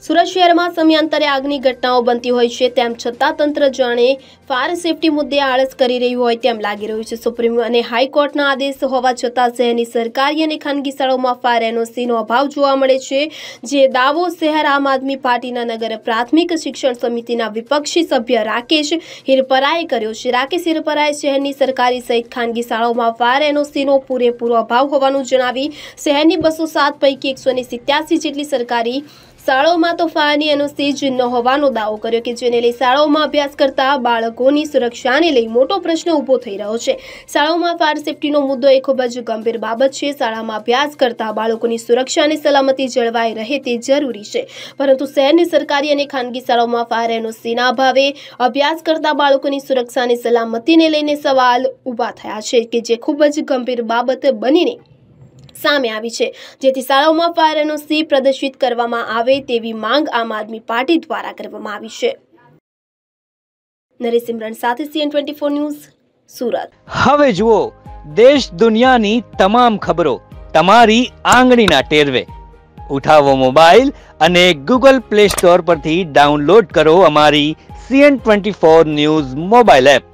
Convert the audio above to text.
સુરત શહેરમાં સમયાંતરે આગની ઘટનાઓ બનતી હોય છે, તેમ છતાં તંત્ર જાણે ફાયર સેફટી મુદ્દે આળસ કરી રહ્યું હોય તેમ લાગી રહ્યું છે। સુપ્રીમ અને હાઈકોર્ટના આદેશ હોવા છતાં શહેરની સરકારી અને ખાનગી શાળાઓમાં ફાયર એનઓસીનો અભાવ જોવા મળે છે, જે દાવો શહેર આમ આદમી પાર્ટીના નગર પ્રાથમિક શિક્ષણ સમિતિના વિપક્ષી સભ્ય રાકેશ હિરપરાએ કર્યો છે। રાકેશ હિરપરાએ શહેરની સરકારી સહિત ખાનગી શાળાઓમાં ફાયર એનઓસીનો પૂરેપૂરો અભાવ હોવાનું જણાવી શહેરની 207 પૈકી 187 જેટલી સરકારી શાળાઓમાં તો ફાયરની એનઓસી જ ન હોવાનો દાવો કર્યો કે જેને લઈ શાળાઓમાં અભ્યાસ કરતા બાળકોની સુરક્ષાને લઈ મોટો પ્રશ્ન ઊભો થઈ રહ્યો છે। શાળાઓમાં ફાયર સેફટીનો મુદ્દો એ ખૂબ જ ગંભીર બાબત છે। શાળામાં અભ્યાસ કરતા બાળકોની સુરક્ષા અને સલામતી જળવાઈ રહે તે જરૂરી છે, પરંતુ શહેરની સરકારી અને ખાનગી શાળાઓમાં ફાયર એનઓસીના અભાવે અભ્યાસ કરતા બાળકોની સુરક્ષા અને સલામતીને લઈને સવાલ ઊભા થયા છે કે જે ખૂબ જ ગંભીર બાબત બનીને સામે આવી છે, જેથી શાળાઓમાં ફાયર એનઓસી પ્રદર્શિત કરવામાં આવે તેવી માંગ આમ આદમી પાર્ટી દ્વારા કરવામાં આવી છે। નરેશ સિમરન સાથે CN24 ન્યૂઝ, સુરત। હવે જુઓ દેશ દુનિયાની તમામ ખબરો તમારી આંગળીના ટેરવે। ઉઠાવો મોબાઈલ અને Google Play Store પરથી ડાઉનલોડ કરો અમારી CN24 ન્યૂઝ મોબાઈલ એપ।